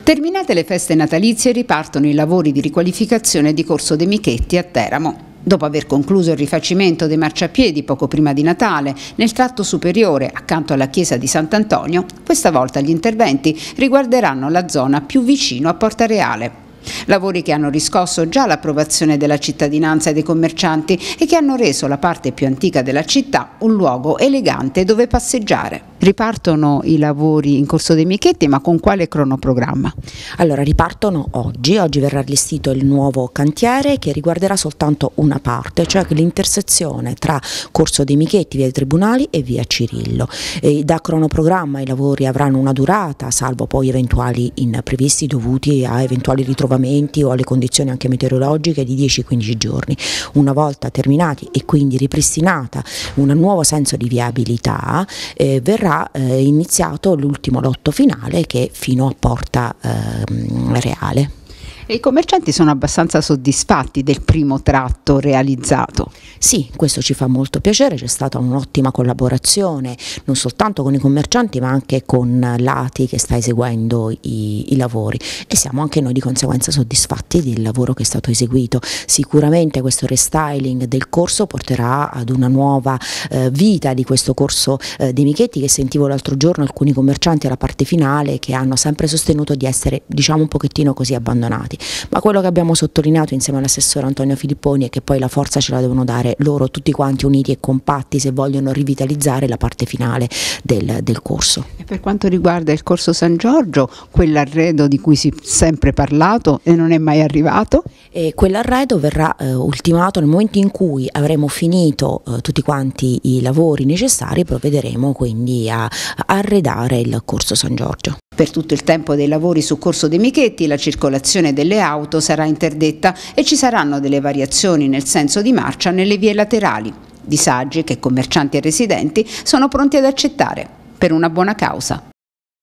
Terminate le feste natalizie ripartono i lavori di riqualificazione di Corso De Michetti a Teramo. Dopo aver concluso il rifacimento dei marciapiedi poco prima di Natale, nel tratto superiore, accanto alla chiesa di Sant'Antonio, questa volta gli interventi riguarderanno la zona più vicino a Porta Reale. Lavori che hanno riscosso già l'approvazione della cittadinanza e dei commercianti e che hanno reso la parte più antica della città un luogo elegante dove passeggiare. Ripartono i lavori in Corso De Michetti, ma con quale cronoprogramma? Allora, ripartono oggi verrà allestito il nuovo cantiere che riguarderà soltanto una parte, cioè l'intersezione tra Corso De Michetti, via dei Tribunali e via Cirillo. Da cronoprogramma i lavori avranno una durata, salvo poi eventuali imprevisti dovuti a eventuali ritrovamenti o alle condizioni anche meteorologiche, di 10-15 giorni. Una volta terminati e quindi ripristinata un nuovo senso di viabilità, verrà iniziato l'ultimo lotto finale che è fino a Porta Reale. E i commercianti sono abbastanza soddisfatti del primo tratto realizzato? Sì, questo ci fa molto piacere, c'è stata un'ottima collaborazione non soltanto con i commercianti ma anche con l'ATI che sta eseguendo i lavori, e siamo anche noi di conseguenza soddisfatti del lavoro che è stato eseguito. Sicuramente questo restyling del corso porterà ad una nuova vita di questo Corso De Michetti, che sentivo l'altro giorno alcuni commercianti alla parte finale che hanno sempre sostenuto di essere, diciamo, un pochettino così abbandonati. Ma quello che abbiamo sottolineato insieme all'assessore Antonio Filipponi è che poi la forza ce la devono dare loro tutti quanti uniti e compatti se vogliono rivitalizzare la parte finale del corso. E per quanto riguarda il Corso San Giorgio, quell'arredo di cui si è sempre parlato e non è mai arrivato? E quell'arredo verrà ultimato nel momento in cui avremo finito tutti quanti i lavori necessari, provvederemo quindi a arredare il Corso San Giorgio. Per tutto il tempo dei lavori su Corso De Michetti la circolazione delle auto sarà interdetta e ci saranno delle variazioni nel senso di marcia nelle vie laterali, disagi che commercianti e residenti sono pronti ad accettare per una buona causa.